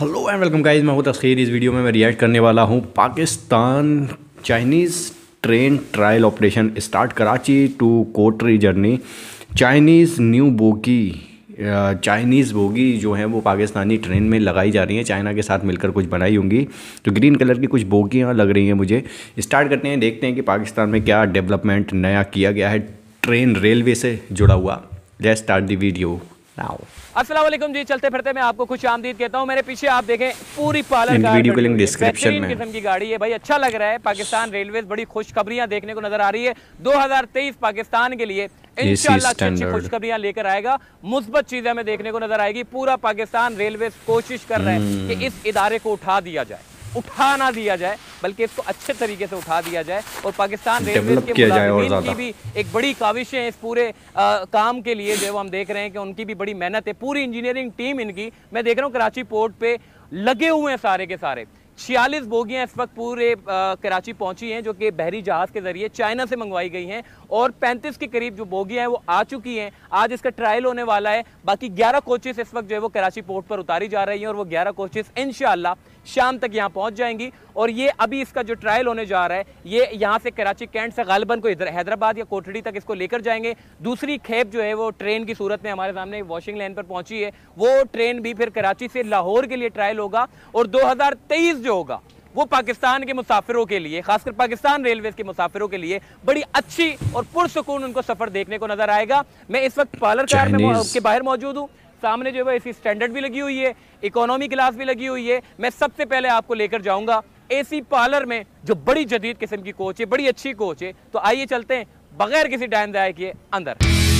Hello and welcome guys, मैं हूं तस्खीर। इस वीडियो में मैं रिएक्ट करने वाला हूं Pakistan Chinese train trial operation start Karachi to Kotri journey. Chinese new bogie Chinese bogie जो है वो पाकिस्तानी ट्रेन में लगाई जा रही हैं। चाइना के साथ मिलकर कुछ बनाई होंगी, तो ग्रीन कलर की कुछ बोगियाँ लग रही हैं मुझे। स्टार्ट करते हैं, देखते हैं कि पाकिस्तान में क्या डेवलपमेंट नया किया गया है ट्रेन रेलवे से जुड़ा हुआ। Let's start the video now. अस्सलाम वालेकुम जी, चलते फिरते मैं आपको खुश आमदीद कहता हूँ। मेरे पीछे आप देखें पूरी पालन वीडियो के लिंक डिस्क्रिप्शन में। किस्म की गाड़ी है भाई, अच्छा लग रहा है। पाकिस्तान रेलवेज बड़ी खुशखबरियां देखने को नजर आ रही है। 2023 पाकिस्तान के लिए इंशाल्लाह अच्छी खुशखबरियां लेकर आएगा, मुस्बत चीजें हमें देखने को नजर आएगी। पूरा पाकिस्तान रेलवे कोशिश कर रहा है कि इस इदारे को उठा दिया जाए, उठा ना दिया जाए बल्कि इसको अच्छे तरीके से उठा दिया जाए और पाकिस्तान रेलवे के मुलाजिमीन की भी एक बड़ी काविश है इस पूरे काम के लिए। जो हम देख रहे हैं कि उनकी भी बड़ी मेहनत है, पूरी इंजीनियरिंग टीम इनकी मैं देख रहा हूँ कराची पोर्ट पे लगे हुए हैं सारे के सारे। 46 बोगियां इस वक्त पूरे कराची पहुंची हैं जो कि बहरी जहाज के जरिए चाइना से मंगवाई गई हैं और 35 के करीब जो बोगियां हैं वो आ चुकी हैं। आज इसका ट्रायल होने वाला है। बाकी 11 कोचेस इस वक्त जो है वो कराची पोर्ट पर उतारी जा रही हैं और वो 11 कोचेस इंशाल्लाह शाम तक यहाँ पहुंच जाएंगी। और ये अभी इसका जो ट्रायल होने जा रहा है ये यहाँ से कराची कैंट से गालिबन को हैदराबाद या कोटड़ी तक इसको लेकर जाएंगे। दूसरी खेप जो है वो ट्रेन की सूरत में हमारे सामने वॉशिंग लाइन पर पहुंची है, वो ट्रेन भी फिर कराची से लाहौर के लिए ट्रायल होगा। और 2023 जो होगा वो पाकिस्तान के मुसाफिरों के लिए, खासकर पाकिस्तान रेलवेज के मुसाफिरों के लिए बड़ी अच्छी और पुरसुकून उनको सफर देखने को नजर आएगा। मैं इस वक्त पार्लर कार में के बाहर मौजूद हूँ। सामने जो है एसी स्टैंडर्ड भी लगी हुई है, इकोनॉमी क्लास भी लगी हुई है। मैं सबसे पहले आपको लेकर जाऊंगा एसी पार्लर में जो बड़ी जदीद किस्म की कोच है, बड़ी अच्छी कोच है। तो आइए चलते हैं बगैर किसी टाइम ज़ाया किए अंदर।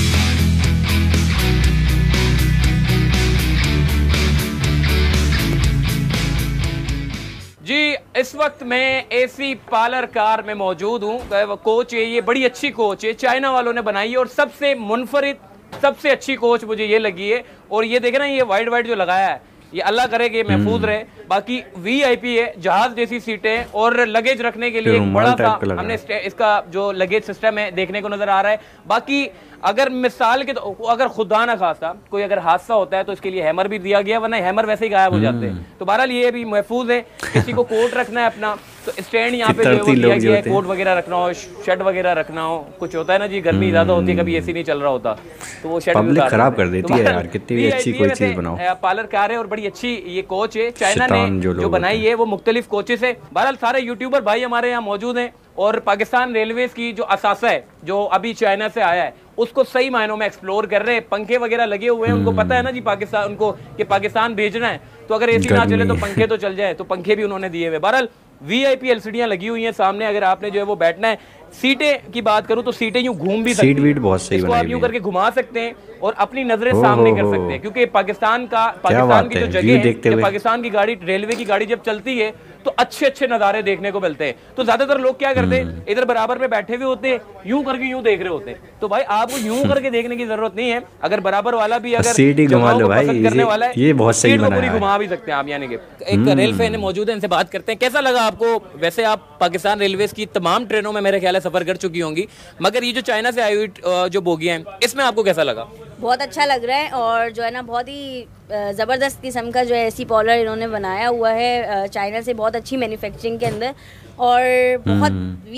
जी इस वक्त मैं एसी पार्लर कार में मौजूद हूँ। कोच है ये, बड़ी अच्छी कोच है, चाइना वालों ने बनाई है और सबसे मुनफरिद सबसे अच्छी कोच मुझे ये लगी है। और ये देखे ना, ये वाइट वाइट जो लगाया है ये अल्लाह करे कि महफूज रहे। बाकी वीआईपी है, जहाज जैसी सीटें और लगेज रखने के लिए एक बड़ा सा हमने इसका जो लगेज सिस्टम है देखने को नजर आ रहा है। बाकी अगर मिसाल के तो अगर खुदा ना खासा कोई अगर हादसा होता है तो इसके लिए हैमर भी दिया गया, वरना हैमर वैसे ही गायब हो जाते हैं। तो बहरहाल ये भी महफूज है। किसी को कोट रखना है अपना तो स्टैंड यहाँ पे जो है दिया गया है, कोट वगैरह रखना हो, शर्ट वगैरह रखना हो, कुछ होता है ना जी, गर्मी ज्यादा होती है, कभी एसी नहीं चल रहा होता तो वो शर्ट खराब कर देती है यार। कितनी भी अच्छी कोई चीज बनाओ, पार्लर कार है और बड़ी अच्छी ये कोच है। चाइना ने जो बनाई है वो मुख्तलिफ कोचेस है। बहरहाल सारे यूट्यूबर भाई हमारे यहाँ मौजूद हैं और पाकिस्तान रेलवेज की जो असासा है जो अभी चाइना से आया है उसको सही मायनों में एक्सप्लोर कर रहे हैं। पंखे वगैरह लगे हुए हैं, उनको पता है ना जी पाकिस्तान उनको कि पाकिस्तान भेजना है, तो अगर एसी ना चले तो पंखे तो चल जाए, तो पंखे भी उन्होंने दिए हुए। बहरहाल वीआईपी एलसीडियां लगी हुई हैं सामने। अगर आपने जो है वो बैठना है, सीटें की बात करूं तो सीटें यूं घूम भी सकती हैं, बहुत सही इसको आप यूं करके घुमा सकते हैं और अपनी नजरें सामने कर सकते हैं। क्योंकि पाकिस्तान की जो जगह है, पाकिस्तान की गाड़ी, रेलवे की गाड़ी जब चलती है तो अच्छे अच्छे नज़ारे देखने को मिलते हैं। तो ज्यादातर लोग क्या करते हैं, इधर बराबर में बैठे हुए होते हैं, यूं करके यूं देख रहे होते हैं। तो भाई आपको यूं करके देखने की जरूरत नहीं है। अगर बराबर वाला भी अगर पसंद करने वाला है, ये बहुत सही बनाया है, पूरी घुमा भी सकते हैं आप। यानी कि एक रेल फैन मौजूद है, इनसे बात करते हैं। कैसा लगा आपको? वैसे आप पाकिस्तान रेलवेज की तमाम ट्रेनों में मेरे ख्याल है सफर कर चुकी होंगी, मगर ये जो चाइना से आई हुई जो बोगियां हैं इसमें आपको कैसा लगा? बहुत अच्छा लग रहा है और जो है ना बहुत ही ज़बरदस्त किस्म का जो है एसी पार्लर इन्होंने बनाया हुआ है चाइना से, बहुत अच्छी मैन्युफैक्चरिंग के अंदर और बहुत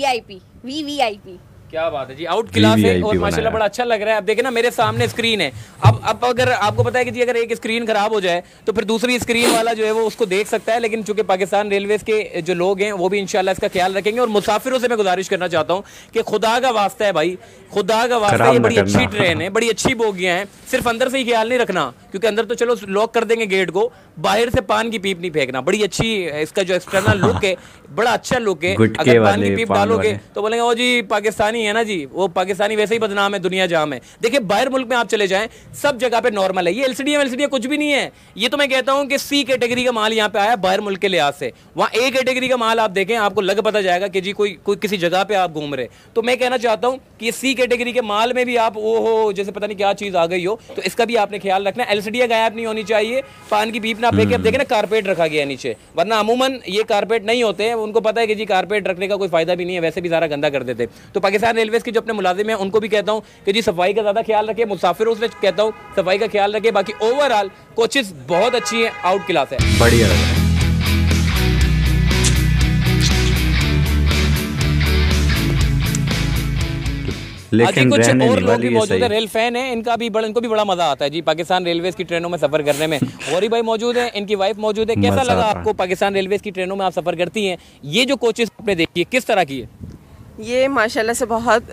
वीआईपी। क्या बात है जी, आउट क्लास है और माशाल्लाह बड़ा अच्छा लग रहा है। अब देखें ना मेरे सामने स्क्रीन है। अब अगर आपको पता है कि जी अगर एक स्क्रीन खराब हो जाए तो फिर दूसरी स्क्रीन वाला जो है वो उसको देख सकता है, लेकिन चूंकि पाकिस्तान रेलवेज के जो लोग हैं वो भी इंशाल्लाह इसका ख्याल रखेंगे। और मुसाफिरों से मैं गुजारिश करना चाहता हूँ कि खुदा का वास्ता है भाई, खुदा का वास्ता, ये बड़ी अच्छी ट्रेन है, बड़ी अच्छी बोगियां हैं, सिर्फ अंदर से ही ख्याल नहीं रखना क्योंकि अंदर तो चलो लॉक कर देंगे गेट को, बाहर से पान की पीप नहीं फेंकना। बड़ी अच्छी इसका जो एक्सटर्नल लुक है बड़ा अच्छा लुक है। अगर पान की पीप डालोगे तो बोलेंगे ओ जी पाकिस्तानी है ना जी, वो पाकिस्तानी वैसे ही बदनाम है दुनिया जाम है। देखिए बाहर मुल्क में आप चले जाएं सब जगह पे नॉर्मल है। ये एलसीडियां कुछ भी नहीं है। ये तो मैं कहता हूं कि सी कैटेगरी का माल यहाँ पे आया बाहर मुल्क के लिहाज से। वहाँ ए कैटेगरी का माल आप देखें आपको लग पता जाएगा कि जी कोई किसी जगह पे आप घूम रहे। तो मैं कहना चाहता हूँ कि ये सी कैटेगरी के माल में भी आप वो हो जैसे पता नहीं क्या चीज आ गई हो, तो इसका भी आपने ख्याल रखना। एलसीडियां गायब नहीं होनी चाहिए, पान की पीप ना फेंके। अब देखें ना कारपेट रखा गया है नीचे, वरना अमूमन ये कारपेट नहीं होते हैं, उनको पता है कि जी कारपेट रखने का कोई फायदा भी नहीं है, वैसे भी सारा गंदा कर देते। तो पाकिस्तान पाकिस्तान रेलवेज़ के जो अपने मुलाजिम हैं उनको भी कहता हूँ कि जी सफाई का ज़्यादा ख्याल रखें, मुसाफिरों से कहता हूँ सफाई का ख्याल रखें। बाकी ओवरऑल कोचेस बहुत अच्छी हैं, आउट क्लास है, बढ़िया लग रहा है। लेकिन कुछ रहने और नहीं लोग वाली भी है, मौजूद सही है, रेल फैन है, इनको भी बड़ा मजा आता है जी पाकिस्तान रेलवेज की ट्रेनों में सफर करने में। गौरी भाई मौजूद है, इनकी वाइफ मौजूद है। कैसा मजा लगा आता है। आपको पाकिस्तान रेलवेज की ट्रेनों में आप सफर करती हैं? ये जो कोचेस आपने देखी है किस तरह की है? ये माशाल्लाह से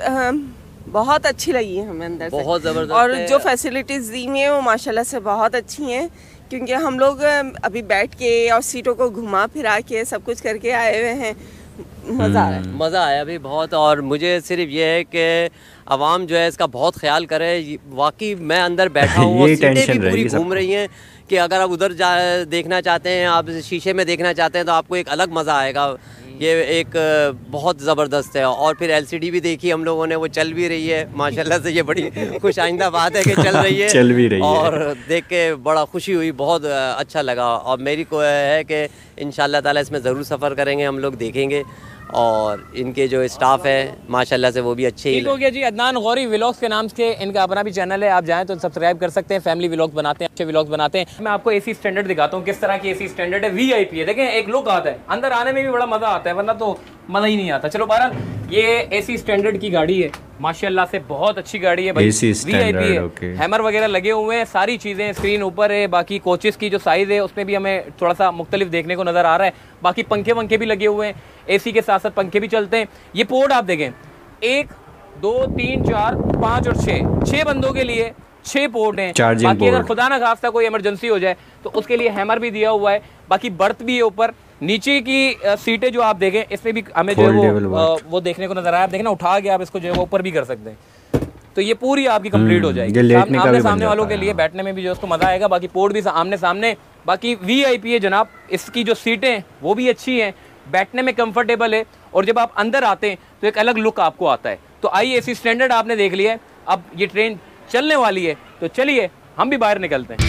बहुत अच्छी लगी है हमें अंदर से, बहुत ज़बरदस्त और है। जो फैसिलिटीज़ दी हुई हैं वो माशाल्लाह से बहुत अच्छी हैं, क्योंकि हम लोग अभी बैठ के और सीटों को घुमा फिरा के सब कुछ करके आए हुए हैं। मज़ा आ रहा है, मज़ा आया भी बहुत। और मुझे सिर्फ ये है कि आवाम जो है इसका बहुत ख्याल करे। वाकई मैं अंदर बैठा हूँ और यही सीटें टेंशन भी पूरी रहेगी घूम सबको। रही हैं कि अगर आप उधर देखना चाहते हैं, आप शीशे में देखना चाहते हैं तो आपको एक अलग मज़ा आएगा। ये एक बहुत ज़बरदस्त है। और फिर LCD भी देखी हम लोगों ने, वो चल भी रही है माशाल्लाह से। ये बड़ी खुश आइंदा बात है कि चल रही है चल भी रही है। और देख के बड़ा खुशी हुई, बहुत अच्छा लगा। और मेरी को है कि इंशाल्लाह ताला इसमें ज़रूर सफ़र करेंगे, हम लोग देखेंगे। और इनके जो स्टाफ है माशाल्लाह से वो भी अच्छे ही। ठीक हो गया जी। अदनान गौरी व्लॉग्स के नाम से इनका अपना भी चैनल है, आप जाएं तो सब्सक्राइब कर सकते हैं। फैमिली व्लॉग्स बनाते हैं, अच्छे व्लॉग्स बनाते हैं। मैं आपको AC स्टैंडर्ड दिखाता हूँ, किस तरह की AC स्टैंडर्ड है। VIP है, देखें एक लुक आता है, अंदर आने में भी बड़ा मजा आता है, वरना तो मजा ही नहीं आता। चलो बहरहाल ये AC स्टैंडर्ड की गाड़ी है, माशाल्लाह से बहुत अच्छी गाड़ी है भाई। AC स्टैंडर्ड, VIP है, ओके। हैमर वगैरह लगे हुए हैं, सारी चीज़ें स्क्रीन ऊपर है। बाकी कोचेस की जो साइज़ है उसमें भी हमें थोड़ा सा मुख्तलिफ देखने को नज़र आ रहा है। बाकी पंखे वंखे भी लगे हुए हैं, AC के साथ साथ पंखे भी चलते हैं। ये पोर्ट आप देखें, 1 2 3 4 5 और 6 बंदों के लिए 6 पोर्ट हैं। चार्जिंग बाकी अगर पोर्ट। खुदा ना खास्ता कोई इमरजेंसी हो जाए तो उसके लिए हैमर भी दिया हुआ है। बाकी बर्थ भी है ऊपर। नीचे की सीटें जो आप देखें इसमें भी हमें जो Foldable है वो देखने को नजर आया। आप देखें ना, उठा के आप इसको जो है वो ऊपर भी कर सकते हैं, तो ये पूरी आपकी कंप्लीट हो जाएगी। ये लेटने का भी आमने बन सामने वालों जाता के है, लिए हाँ। बैठने में भी जो उसको मजा आएगा। बाकी पोर्ट भी आमने सामने। बाकी VIP है जनाब, इसकी जो सीटें हैं वो भी अच्छी हैं, बैठने में कंफर्टेबल है। और जब आप अंदर आते हैं तो एक अलग लुक आपको आता है। तो आइए, AC स्टैंडर्ड आपने देख लिया है, अब ये ट्रेन चलने वाली है, तो चलिए हम भी बाहर निकलते हैं।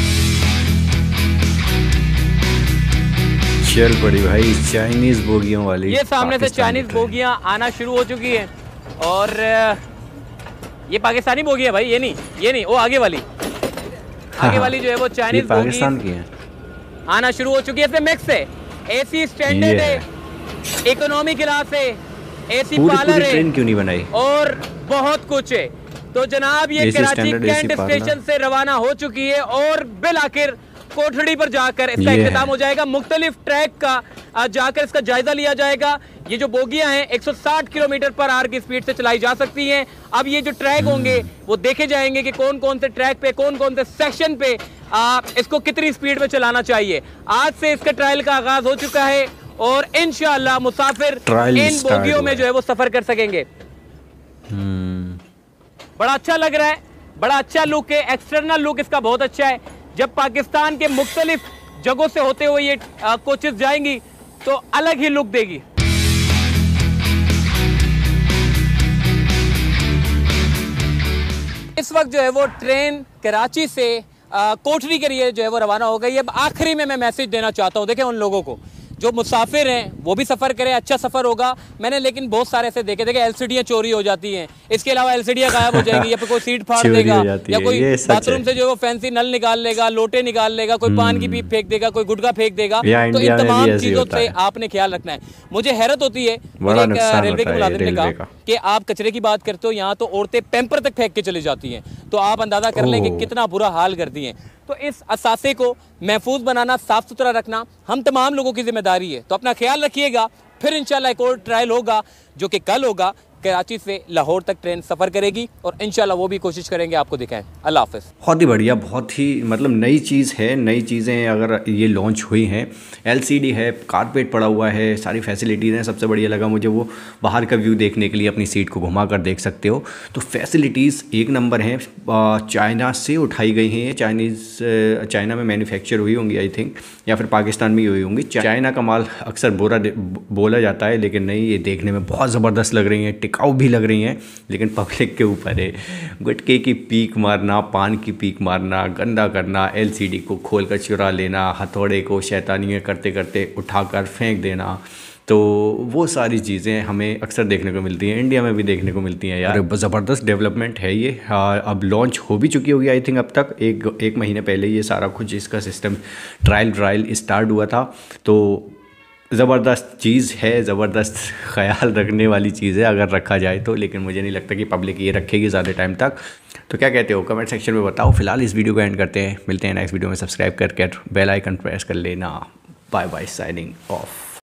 चल पड़ी भाई चाइनीज बोगियों वाली। ये सामने से पाकिस्तानी चाइनीज ट्रेन। बोगियां आना शुरू हो चुकी हैं। और ये पाकिस्तानी बोगी है भाई, ये नहीं, वो आगे वाली वाली जो है वो ये चाइनीज बोगी पाकिस्तान की है। आना शुरू हो चुकी है। इसमें मिक्स है, AC स्टैंडर्ड ये है, इकोनॉमी क्लास है, AC पूरी पार्लर है, ट्रेन क्यों नहीं बनाई? और बहुत कुछ है। तो जनाब ये AC Karachi standard, Cantt AC parlour. Station से रवाना हो चुकी है और बिल आखिर कोठड़ी पर जाकर इसका ये इख्तिताम है। हो जाएगा। मुख्तलिफ ट्रैक का जाकर इसका जायजा लिया जाएगा। ये जो बोगियां हैं 160 किलोमीटर पर आवर की स्पीड से चलाई जा सकती हैं। अब ये जो ट्रैक होंगे वो देखे जाएंगे कि कौन कौन से ट्रैक पे, कौन कौन से सेक्शन पे इसको कितनी स्पीड में चलाना चाहिए। आज से इसके ट्रायल का आगाज हो चुका है और इंशाअल्लाह मुसाफिर ट्रायल इन स्टार्ट बोगियों में हुआ जो है वो सफर कर सकेंगे। बड़ा अच्छा लग रहा है, बड़ा अच्छा लुक है, एक्सटर्नल लुक इसका बहुत अच्छा है। जब पाकिस्तान के मुख्तलिफ जगहों से होते हुए ये कोचेस जाएंगी तो अलग ही लुक देगी। इस वक्त जो है वो ट्रेन कराची से कोठरी के लिए जो है वो रवाना हो गई है। अब आखिरी में मैं मैसेज देना चाहता हूँ, देखें उन लोगों को जो मुसाफिर हैं वो भी सफ़र करें, अच्छा सफ़र होगा। मैंने लेकिन बहुत सारे ऐसे देखे LCDयाँ चोरी हो जाती हैं, इसके अलावा LCDयाँ गायब हो जाएंगी, या फिर कोई सीट फाड़ चोरी देगा, हो जाती या है, कोई ये सच बाथरूम है। से जो है वो फैंसी नल निकाल लेगा, लोटे निकाल लेगा, कोई पान की पीप फेंक देगा, कोई गुटखा फेंक देगा। यहाँ तो इंडिया इन में भी तमाम ऐसे ही चीज़ों होता से है। आपने ख्याल रखना है। मुझे हैरत होती है, बड़ा मुझे एक नुकसान रेलवे के होता है मुलाजिम ने रेलवे कहा का। कि आप कचरे की बात करते हो, यहाँ तो औरतें पैम्पर तक फेंक के चली जाती हैं। तो आप अंदाज़ा कर लें कि ओह। कितना बुरा हाल करती हैं। तो इस असासे को महफूज बनाना, साफ सुथरा रखना हम तमाम लोगों की जिम्मेदारी है। तो अपना ख्याल रखिएगा। फिर इंशाल्लाह एक और ट्रायल होगा जो कि कल होगा। कराची से लाहौर तक ट्रेन सफ़र करेगी और इंशाल्लाह वो भी कोशिश करेंगे आपको दिखाएं। अल्लाह हाफ़िज़। बहुत ही बढ़िया, बहुत ही मतलब नई चीज़ है। नई चीज़ें अगर ये लॉन्च हुई हैं, LCD है, कारपेट पड़ा हुआ है, सारी फैसिलिटीज़ हैं। सबसे बढ़िया लगा मुझे वो बाहर का व्यू देखने के लिए अपनी सीट को घुमा कर देख सकते हो। तो फैसिलिटीज़ एक नंबर हैं। चाइना से उठाई गई हैं ये, चाइना में मैन्युफैक्चर हुई होंगी आई थिंक, या फिर पाकिस्तान में ही हुई होंगी। चाइना का माल अक्सर बोला जाता है, लेकिन नहीं, ये देखने में बहुत ज़बरदस्त लग रही हैं, टिकाऊ भी लग रही हैं। लेकिन पब्लिक के ऊपर है, गुटके की पीक मारना, पान की पीक मारना, गंदा करना, LCD को खोल कर चुरा लेना, हथौड़े को शैतानियाँ करते करते उठाकर फेंक देना, तो वो सारी चीज़ें हमें अक्सर देखने को मिलती हैं, इंडिया में भी देखने को मिलती हैं यार। ज़बरदस्त डेवलपमेंट है ये। हाँ, अब लॉन्च हो भी चुकी होगी आई थिंक, अब तक एक महीने पहले ये सारा कुछ इसका सिस्टम ट्रायल स्टार्ट हुआ था। तो ज़बरदस्त चीज़ है, ज़बरदस्त ख्याल रखने वाली चीज़ है अगर रखा जाए तो, लेकिन मुझे नहीं लगता कि पब्लिक ये रखेगी ज़्यादा टाइम तक। तो क्या कहते हो कमेंट सेक्शन में बताओ। फिलहाल इस वीडियो को एंड करते हैं, मिलते हैं नेक्स्ट वीडियो में। सब्सक्राइब करके बेल आइकन प्रेस कर लेना। Bye bye, signing of.